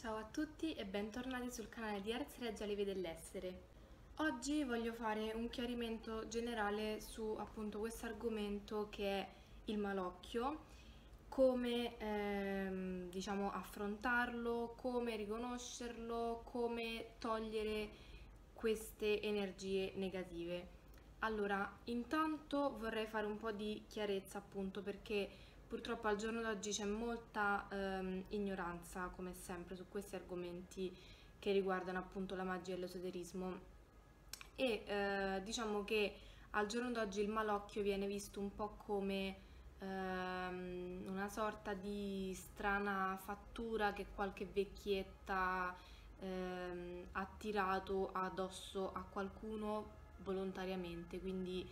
Ciao a tutti e bentornati sul canale di Ars Regia Lieve dell'Essere. Oggi voglio fare un chiarimento generale su appunto questo argomento che è il malocchio, come diciamo affrontarlo, come riconoscerlo, come togliere queste energie negative. Allora, intanto vorrei fare un po' di chiarezza appunto perché purtroppo al giorno d'oggi c'è molta ignoranza, come sempre, su questi argomenti che riguardano appunto la magia e l'esoterismo e diciamo che al giorno d'oggi il malocchio viene visto un po' come una sorta di strana fattura che qualche vecchietta ha tirato addosso a qualcuno volontariamente, quindi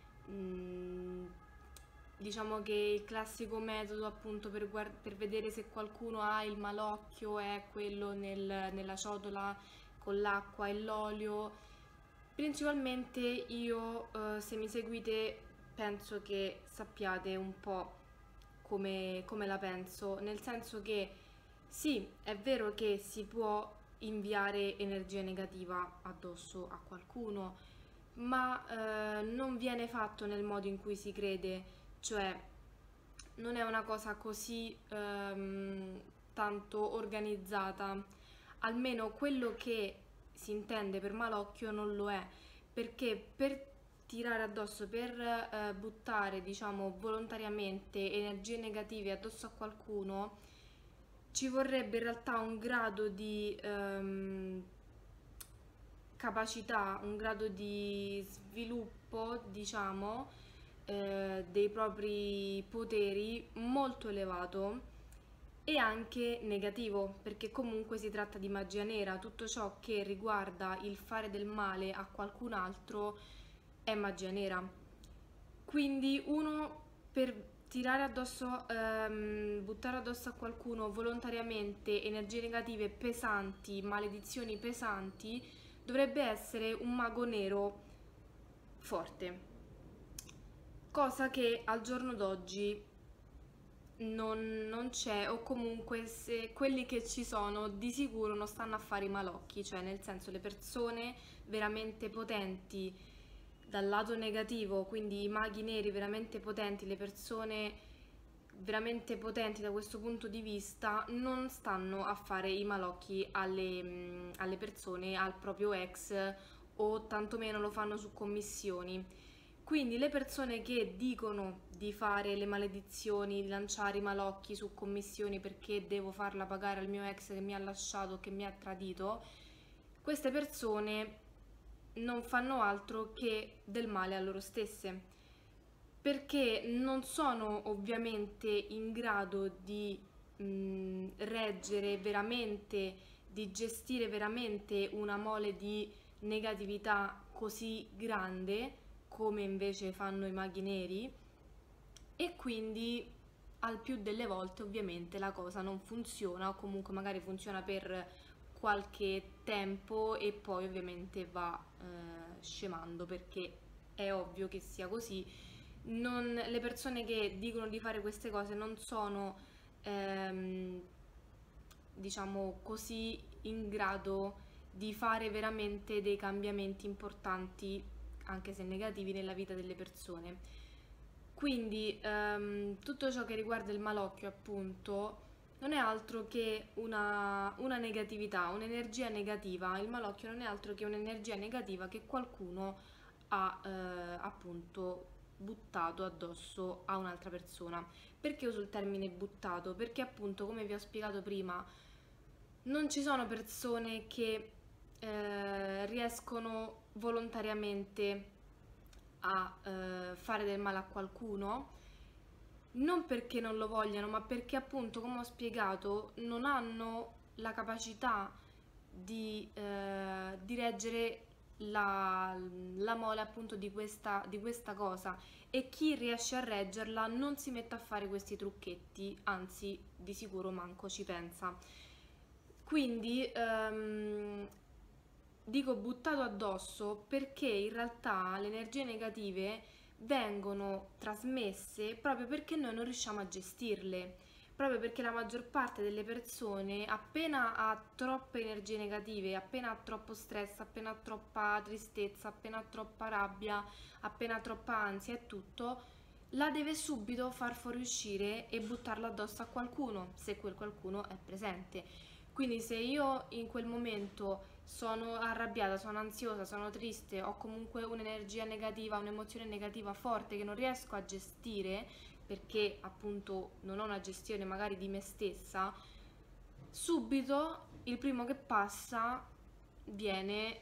diciamo che il classico metodo appunto per vedere se qualcuno ha il malocchio è quello nella ciotola con l'acqua e l'olio. Principalmente io, se mi seguite, penso che sappiate un po' come la penso, nel senso che sì, è vero che si può inviare energia negativa addosso a qualcuno, ma non viene fatto nel modo in cui si crede, cioè non è una cosa così tanto organizzata, almeno quello che si intende per malocchio non lo è, perché per tirare addosso, per buttare, diciamo, volontariamente energie negative addosso a qualcuno, ci vorrebbe in realtà un grado di capacità, un grado di sviluppo, diciamo, dei propri poteri molto elevato e anche negativo, perché comunque si tratta di magia nera, tutto ciò che riguarda il fare del male a qualcun altro è magia nera. Quindi uno per tirare addosso, buttare addosso a qualcuno volontariamente energie negative pesanti, maledizioni pesanti, dovrebbe essere un mago nero forte, cosa che al giorno d'oggi non c'è, o comunque se quelli che ci sono di sicuro non stanno a fare i malocchi, cioè nel senso le persone veramente potenti dal lato negativo, quindi i maghi neri veramente potenti, le persone veramente potenti da questo punto di vista non stanno a fare i malocchi alle persone, al proprio ex, o tantomeno lo fanno su commissioni. Quindi le persone che dicono di fare le maledizioni, di lanciare i malocchi su commissioni perché devo farla pagare al mio ex che mi ha lasciato, che mi ha tradito, queste persone non fanno altro che del male a loro stesse, perché non sono ovviamente in grado di reggere veramente, di gestire veramente una mole di negatività così grande come invece fanno i maghi neri, e quindi al più delle volte ovviamente la cosa non funziona, o comunque magari funziona per qualche tempo e poi ovviamente va scemando, perché è ovvio che sia così. Le persone che dicono di fare queste cose non sono diciamo così in grado di fare veramente dei cambiamenti importanti, anche se negativi, nella vita delle persone. Quindi tutto ciò che riguarda il malocchio, appunto, non è altro che una negatività, un'energia negativa. Il malocchio non è altro che un'energia negativa che qualcuno ha appunto buttato addosso a un'altra persona. Perché uso il termine buttato? Perché appunto, come vi ho spiegato prima, non ci sono persone che riescono volontariamente a fare del male a qualcuno, non perché non lo vogliano, ma perché appunto, come ho spiegato, non hanno la capacità di reggere la mole appunto di questa cosa, e chi riesce a reggerla non si mette a fare questi trucchetti, anzi di sicuro manco ci pensa. Quindi dico buttato addosso perché in realtà le energie negative vengono trasmesse proprio perché noi non riusciamo a gestirle. proprio perché la maggior parte delle persone appena ha troppe energie negative, appena ha troppo stress, appena ha troppa tristezza, appena ha troppa rabbia, appena ha troppa ansia e tutto, la deve subito far fuoriuscire e buttarla addosso a qualcuno, se quel qualcuno è presente. Quindi se io in quel momento sono arrabbiata, sono ansiosa, sono triste, ho comunque un'energia negativa, un'emozione negativa forte che non riesco a gestire perché appunto non ho una gestione magari di me stessa, subito il primo che passa viene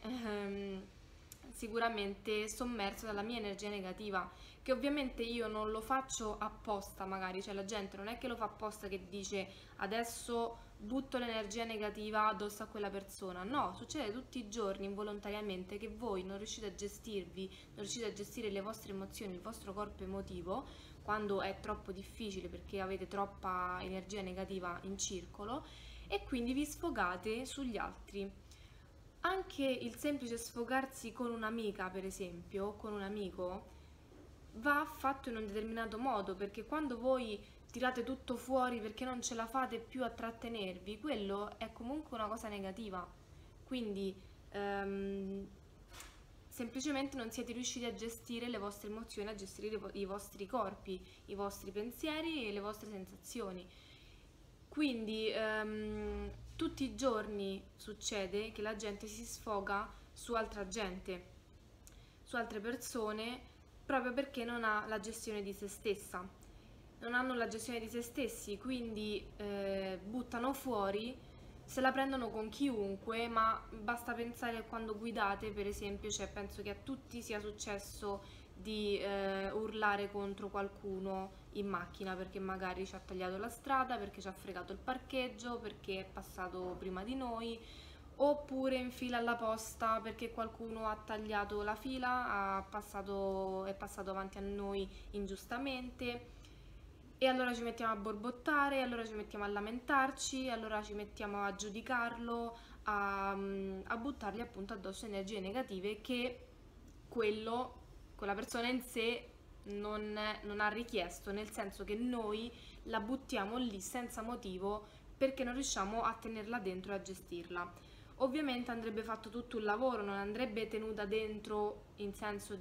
sicuramente sommerso dalla mia energia negativa, che ovviamente io non lo faccio apposta magari, cioè la gente non è che lo fa apposta che dice adesso butto l'energia negativa addosso a quella persona, no, succede tutti i giorni involontariamente che voi non riuscite a gestirvi, non riuscite a gestire le vostre emozioni, il vostro corpo emotivo, quando è troppo difficile perché avete troppa energia negativa in circolo e quindi vi sfogate sugli altri. Anche il semplice sfogarsi con un'amica, per esempio, con un amico, va fatto in un determinato modo, perché quando voi tirate tutto fuori perché non ce la fate più a trattenervi, quello è comunque una cosa negativa. Quindi ehm, semplicemente non siete riusciti a gestire le vostre emozioni, a gestire i vostri corpi, i vostri pensieri e le vostre sensazioni. Quindi tutti i giorni succede che la gente si sfoga su altra gente, su altre persone, proprio perché non ha la gestione di se stessa. Non hanno la gestione di se stessi, quindi buttano fuori, se la prendono con chiunque, ma basta pensare a quando guidate, per esempio, cioè penso che a tutti sia successo di urlare contro qualcuno in macchina perché magari ci ha tagliato la strada, perché ci ha fregato il parcheggio, perché è passato prima di noi, oppure in fila alla posta perché qualcuno ha tagliato la fila, è passato avanti a noi ingiustamente. E allora ci mettiamo a borbottare, allora ci mettiamo a lamentarci, allora ci mettiamo a giudicarlo, a buttargli appunto addosso energie negative che quella persona in sé non ha richiesto, nel senso che noi la buttiamo lì senza motivo perché non riusciamo a tenerla dentro e a gestirla. Ovviamente andrebbe fatto tutto un lavoro, non andrebbe tenuta dentro in senso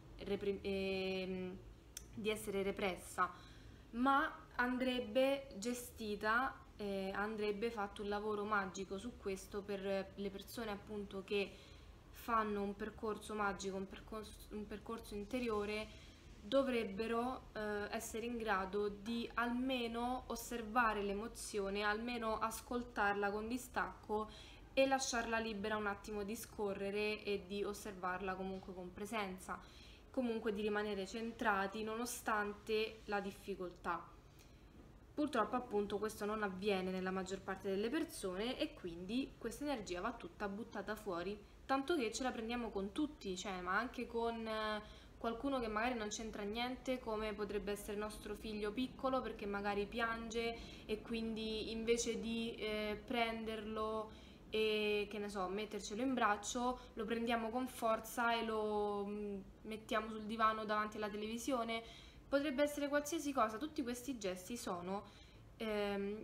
di essere repressa, ma andrebbe gestita, andrebbe fatto un lavoro magico su questo per le persone appunto che fanno un percorso magico, un percorso interiore, dovrebbero essere in grado di almeno osservare l'emozione, almeno ascoltarla con distacco e lasciarla libera un attimo di scorrere e di osservarla comunque con presenza, comunque di rimanere centrati nonostante la difficoltà. Purtroppo appunto questo non avviene nella maggior parte delle persone e quindi questa energia va tutta buttata fuori, tanto che ce la prendiamo con tutti, cioè ma anche con qualcuno che magari non c'entra niente, come potrebbe essere nostro figlio piccolo perché magari piange e quindi invece di prenderlo e che ne so, mettercelo in braccio, lo prendiamo con forza e lo mettiamo sul divano davanti alla televisione. Potrebbe essere qualsiasi cosa, tutti questi gesti sono ehm,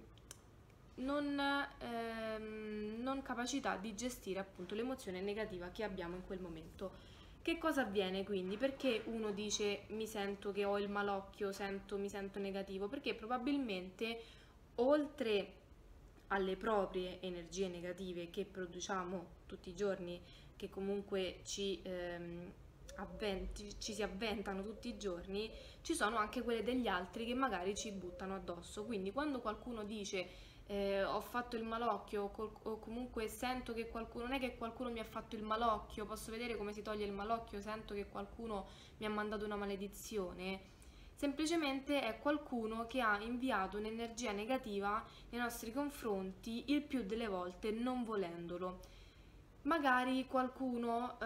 non capacità di gestire appunto l'emozione negativa che abbiamo in quel momento. Che cosa avviene quindi? Perché uno dice mi sento che ho il malocchio, mi sento negativo? Perché probabilmente oltre alle proprie energie negative che produciamo tutti i giorni, che comunque ci si avventano tutti i giorni, ci sono anche quelle degli altri che magari ci buttano addosso. Quindi quando qualcuno dice ho fatto il malocchio o comunque sento che qualcuno, non è che qualcuno mi ha fatto il malocchio, posso vedere come si toglie il malocchio, sento che qualcuno mi ha mandato una maledizione, semplicemente è qualcuno che ha inviato un'energia negativa nei nostri confronti il più delle volte non volendolo. Magari qualcuno,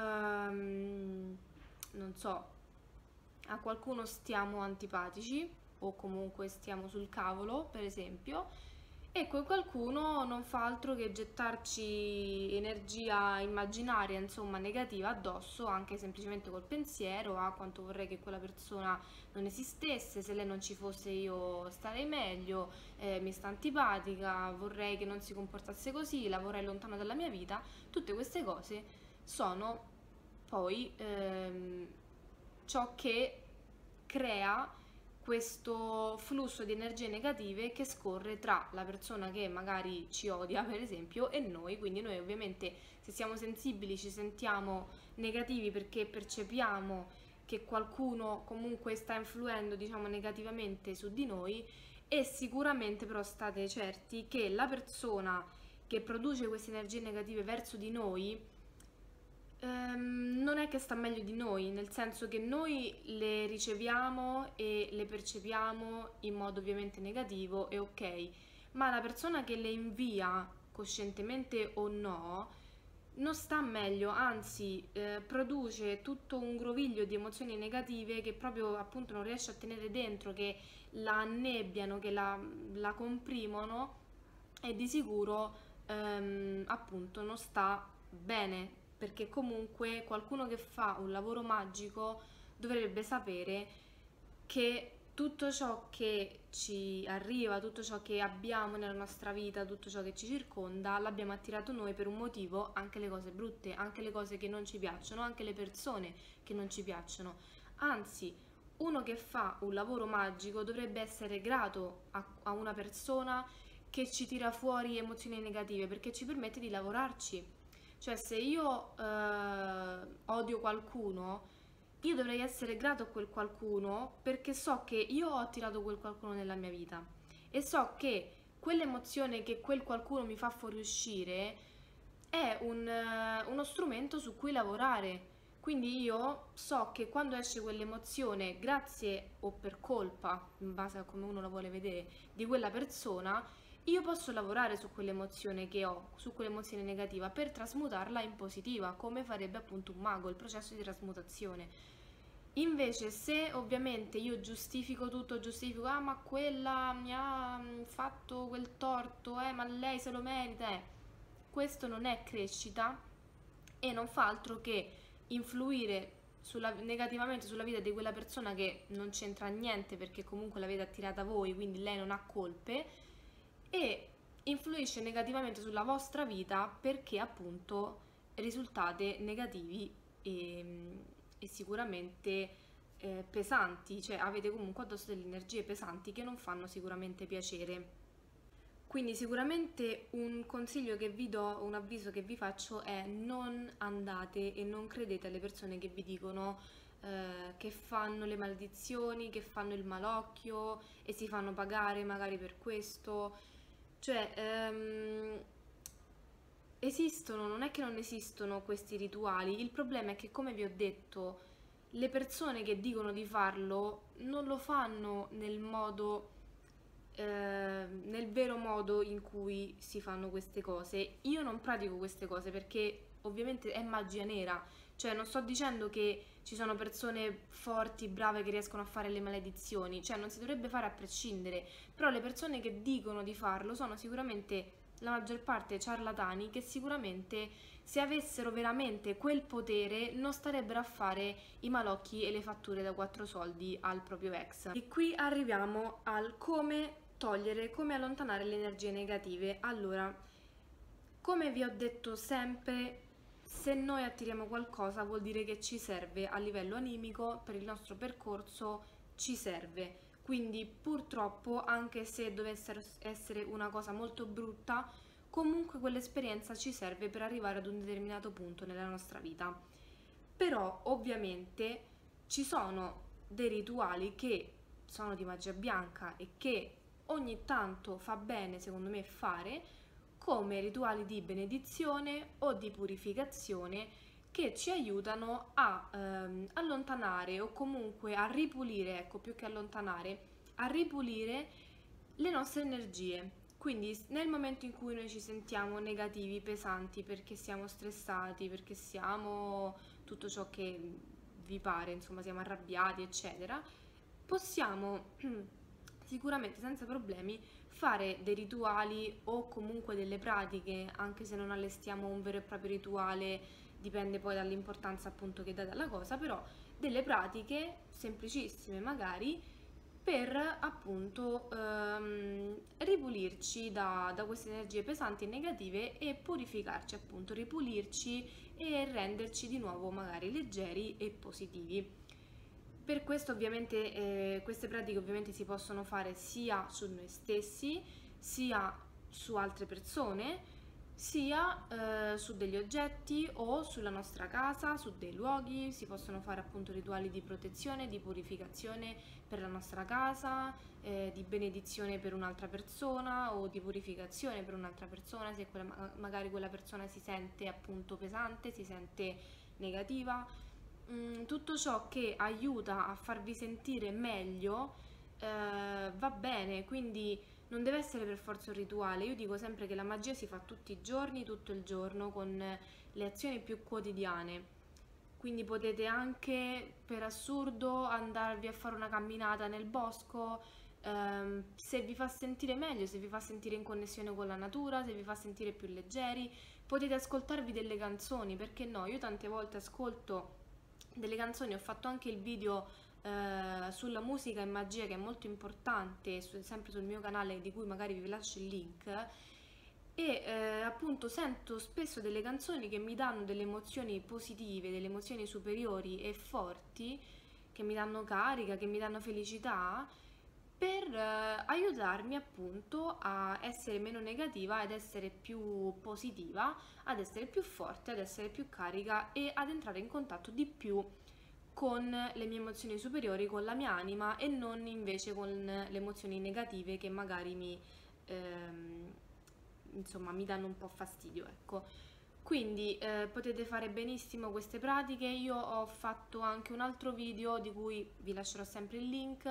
non so, a qualcuno stiamo antipatici o comunque stiamo sul cavolo, per esempio, e quel qualcuno non fa altro che gettarci energia immaginaria, insomma, negativa addosso, anche semplicemente col pensiero a quanto vorrei che quella persona non esistesse, se lei non ci fosse io starei meglio, mi sta antipatica, vorrei che non si comportasse così, la vorrei lontano dalla mia vita. Tutte queste cose sono poi ciò che crea questo flusso di energie negative che scorre tra la persona che magari ci odia, per esempio, e noi. Quindi noi ovviamente, se siamo sensibili, ci sentiamo negativi perché percepiamo che qualcuno comunque sta influendo, diciamo, negativamente su di noi, e sicuramente però state certi che la persona che produce queste energie negative verso di noi non è che sta meglio di noi, nel senso che noi le riceviamo e le percepiamo in modo ovviamente negativo e ok, ma la persona che le invia, coscientemente o no, non sta meglio, anzi, produce tutto un groviglio di emozioni negative che proprio appunto non riesce a tenere dentro, che la annebbiano, che la comprimono, e di sicuro appunto non sta bene, perché comunque qualcuno che fa un lavoro magico dovrebbe sapere che tutto ciò che ci arriva, tutto ciò che abbiamo nella nostra vita, tutto ciò che ci circonda, l'abbiamo attirato noi per un motivo, anche le cose brutte, anche le cose che non ci piacciono, anche le persone che non ci piacciono. Anzi, uno che fa un lavoro magico dovrebbe essere grato a una persona che ci tira fuori emozioni negative, perché ci permette di lavorarci. Cioè, se io odio qualcuno, io dovrei essere grato a quel qualcuno perché so che io ho attirato quel qualcuno nella mia vita e so che quell'emozione che quel qualcuno mi fa fuoriuscire è uno strumento su cui lavorare. Quindi io so che quando esce quell'emozione, grazie o per colpa, in base a come uno la vuole vedere, di quella persona, io posso lavorare su quell'emozione che ho, su quell'emozione negativa, per trasmutarla in positiva, come farebbe appunto un mago, il processo di trasmutazione. Invece, se ovviamente io giustifico tutto, giustifico, ah, ma quella mi ha fatto quel torto, ma lei se lo merita, questo non è crescita e non fa altro che influire negativamente sulla vita di quella persona che non c'entra niente perché comunque l'avete attirata voi, quindi lei non ha colpe, e influisce negativamente sulla vostra vita perché appunto risultate negativi e sicuramente pesanti, cioè avete comunque addosso delle energie pesanti che non fanno sicuramente piacere. Quindi sicuramente un consiglio che vi do, un avviso che vi faccio è: non andate e non credete alle persone che vi dicono che fanno le maledizioni, che fanno il malocchio e si fanno pagare magari per questo. Cioè, esistono, non è che non esistono questi rituali, il problema è che, come vi ho detto, le persone che dicono di farlo non lo fanno nel vero modo in cui si fanno queste cose. Io non pratico queste cose perché ovviamente è magia nera, cioè non sto dicendo che ci sono persone forti, brave che riescono a fare le maledizioni, cioè non si dovrebbe fare a prescindere, però le persone che dicono di farlo sono sicuramente la maggior parte ciarlatani che sicuramente, se avessero veramente quel potere, non starebbero a fare i malocchi e le fatture da 4 soldi al proprio ex. E qui arriviamo al come togliere, come allontanare le energie negative. Allora, come vi ho detto sempre, se noi attiriamo qualcosa vuol dire che ci serve a livello animico, per il nostro percorso ci serve. Quindi purtroppo, anche se dovesse essere una cosa molto brutta, comunque quell'esperienza ci serve per arrivare ad un determinato punto nella nostra vita. Però ovviamente ci sono dei rituali che sono di magia bianca e che ogni tanto fa bene, secondo me, fare, come rituali di benedizione o di purificazione, che ci aiutano a allontanare o comunque a ripulire, ecco, più che allontanare, a ripulire le nostre energie. Quindi nel momento in cui noi ci sentiamo negativi, pesanti, perché siamo stressati, perché siamo tutto ciò che vi pare, insomma, siamo arrabbiati, eccetera, possiamo sicuramente senza problemi fare dei rituali o comunque delle pratiche, anche se non allestiamo un vero e proprio rituale, dipende poi dall'importanza appunto che date alla cosa, però delle pratiche semplicissime magari per appunto ripulirci da queste energie pesanti e negative e purificarci appunto, ripulirci e renderci di nuovo magari leggeri e positivi. Per questo ovviamente queste pratiche ovviamente si possono fare sia su noi stessi, sia su altre persone, sia su degli oggetti o sulla nostra casa, su dei luoghi. Si possono fare appunto rituali di protezione, di purificazione per la nostra casa, di benedizione per un'altra persona o di purificazione per un'altra persona, se magari quella persona si sente appunto pesante, si sente negativa. Tutto ciò che aiuta a farvi sentire meglio va bene, quindi non deve essere per forza un rituale. Io dico sempre che la magia si fa tutti i giorni, tutto il giorno, con le azioni più quotidiane. Quindi potete anche, per assurdo, andarvi a fare una camminata nel bosco, se vi fa sentire meglio, se vi fa sentire in connessione con la natura, se vi fa sentire più leggeri. Potete ascoltarvi delle canzoni, perché no? Io tante volte ascolto delle canzoni, ho fatto anche il video sulla musica e magia che è molto importante, sempre sul mio canale di cui magari vi lascio il link e appunto sento spesso delle canzoni che mi danno delle emozioni positive, delle emozioni superiori e forti, che mi danno carica, che mi danno felicità per aiutarmi appunto a essere meno negativa, ad essere più positiva, ad essere più forte, ad essere più carica e ad entrare in contatto di più con le mie emozioni superiori, con la mia anima e non invece con le emozioni negative che magari ehm, insomma, mi danno un po' fastidio, ecco. Quindi potete fare benissimo queste pratiche. Io ho fatto anche un altro video di cui vi lascerò sempre il link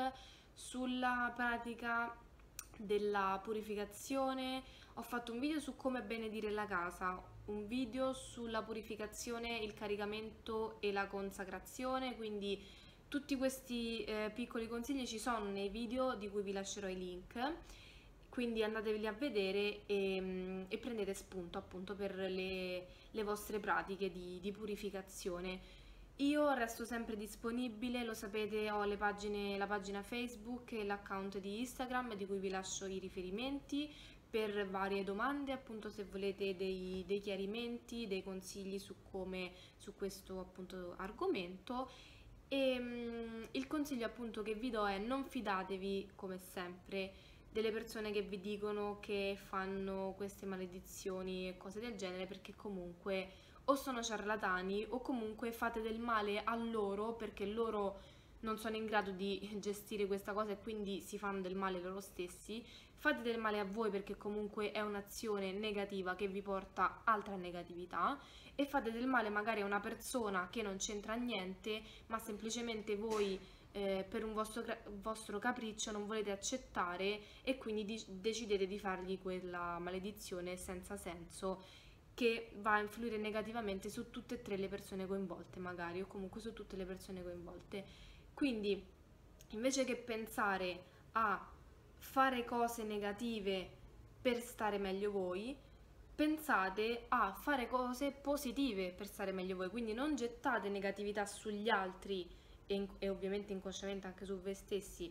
sulla pratica della purificazione. Ho fatto un video su come benedire la casa, un video sulla purificazione, il caricamento e la consacrazione, quindi tutti questi piccoli consigli ci sono nei video di cui vi lascerò i link, quindi andateveli a vedere e prendete spunto appunto per le vostre pratiche di purificazione. Io resto sempre disponibile, lo sapete, ho la pagina Facebook e l'account di Instagram di cui vi lascio i riferimenti per varie domande, appunto se volete dei chiarimenti, dei consigli su come su questo appunto argomento. E il consiglio appunto che vi do è: non fidatevi come sempre delle persone che vi dicono che fanno queste maledizioni e cose del genere, perché comunque o sono ciarlatani o comunque fate del male a loro perché loro non sono in grado di gestire questa cosa e quindi si fanno del male loro stessi. Fate del male a voi perché comunque è un'azione negativa che vi porta altra negatività, e fate del male magari a una persona che non c'entra niente, ma semplicemente voi per un vostro capriccio non volete accettare e quindi decidete di fargli quella maledizione senza senso che va a influire negativamente su tutte e tre le persone coinvolte magari, o comunque su tutte le persone coinvolte. Quindi invece che pensare a fare cose negative per stare meglio voi, pensate a fare cose positive per stare meglio voi, quindi non gettate negatività sugli altri e ovviamente inconsciamente anche su voi stessi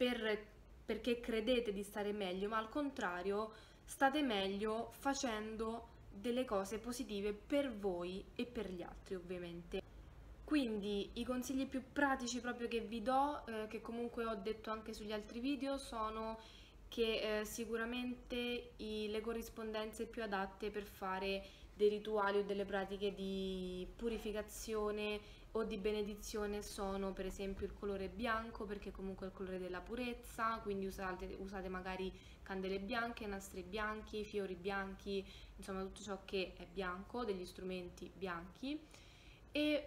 perché credete di stare meglio, ma al contrario state meglio facendo delle cose positive per voi e per gli altri ovviamente. Quindi i consigli più pratici proprio che vi do, che comunque ho detto anche sugli altri video, sono che sicuramente le corrispondenze più adatte per fare dei rituali o delle pratiche di purificazione o di benedizione sono per esempio il colore bianco, perché comunque è il colore della purezza, quindi usate magari candele bianche, nastri bianchi, fiori bianchi, insomma tutto ciò che è bianco, degli strumenti bianchi e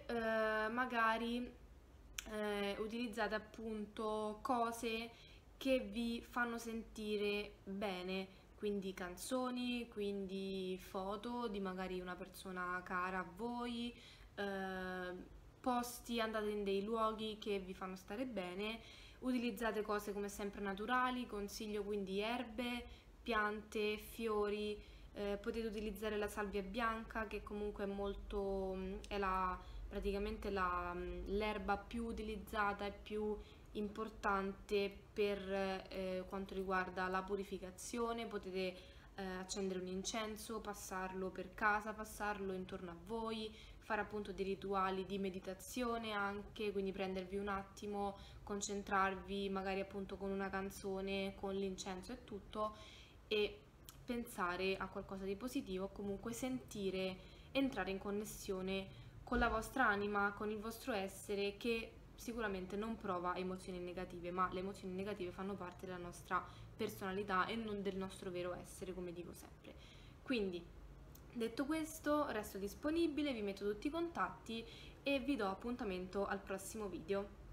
magari utilizzate appunto cose che vi fanno sentire bene, quindi canzoni, quindi foto di magari una persona cara a voi, posti, andate in dei luoghi che vi fanno stare bene, Utilizzate cose come sempre naturali, consiglio quindi erbe, piante, fiori, potete utilizzare la salvia bianca che comunque è molto, è praticamente l'erba più utilizzata e più importante per quanto riguarda la purificazione. Potete accendere un incenso, passarlo per casa, passarlo intorno a voi, fare appunto dei rituali di meditazione anche, quindi prendervi un attimo, concentrarvi magari appunto con una canzone, con l'incenso e tutto, e pensare a qualcosa di positivo, comunque sentire, entrare in connessione con la vostra anima, con il vostro essere che sicuramente non prova emozioni negative, ma le emozioni negative fanno parte della nostra personalità e non del nostro vero essere, come dico sempre. Quindi, detto questo, resto disponibile, vi metto tutti i contatti e vi do appuntamento al prossimo video.